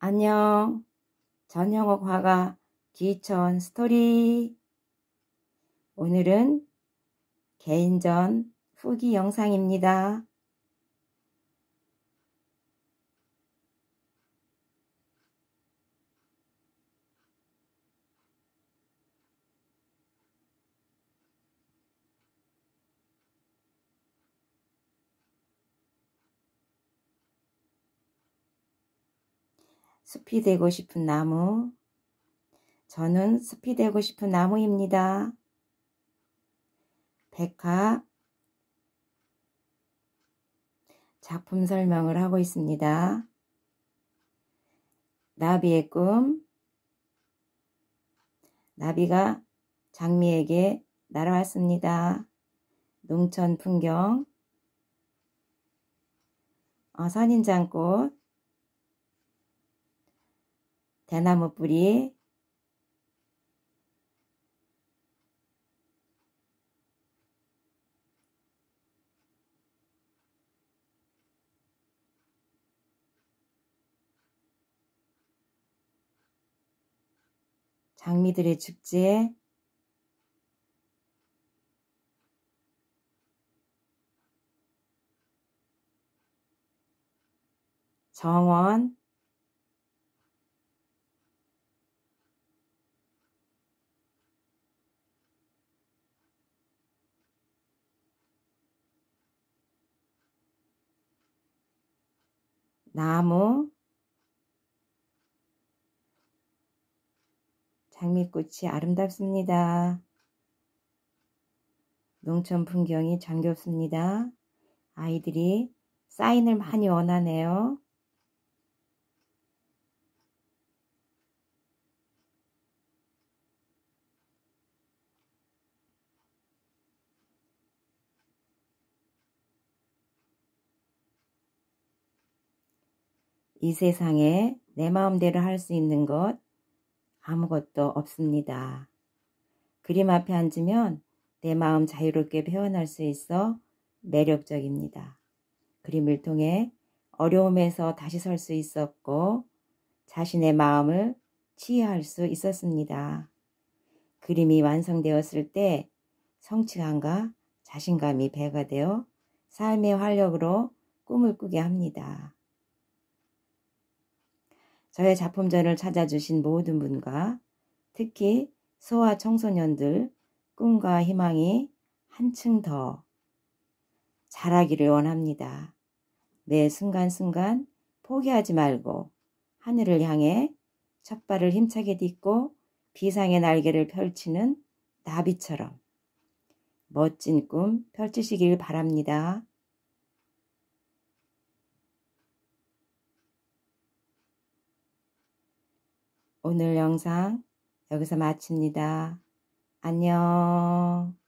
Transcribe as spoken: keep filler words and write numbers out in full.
안녕. 전영옥 화가 기천 스토리. 오늘은 개인전 후기 영상입니다. 숲이 되고 싶은 나무. 저는 숲이 되고 싶은 나무입니다. 백화 작품 설명을 하고 있습니다. 나비의 꿈. 나비가 장미에게 날아왔습니다. 농촌 풍경. 어, 선인장꽃. 대나무 뿌리. 장미들의 축제. 정원. 나무. 장미꽃이 아름답습니다. 농촌 풍경이 정겹습니다. 아이들이 사인을 많이 원하네요. 이 세상에 내 마음대로 할 수 있는 것 아무것도 없습니다. 그림 앞에 앉으면 내 마음 자유롭게 표현할 수 있어 매력적입니다. 그림을 통해 어려움에서 다시 설 수 있었고 자신의 마음을 치유할 수 있었습니다. 그림이 완성되었을 때 성취감과 자신감이 배가 되어 삶의 활력으로 꿈을 꾸게 합니다. 저의 작품전을 찾아주신 모든 분과 특히 소아 청소년들 꿈과 희망이 한층 더 자라기를 원합니다. 매 순간순간 포기하지 말고 하늘을 향해 첫 발을 힘차게 딛고 비상의 날개를 펼치는 나비처럼 멋진 꿈 펼치시길 바랍니다. 오늘 영상 여기서 마칩니다. 안녕.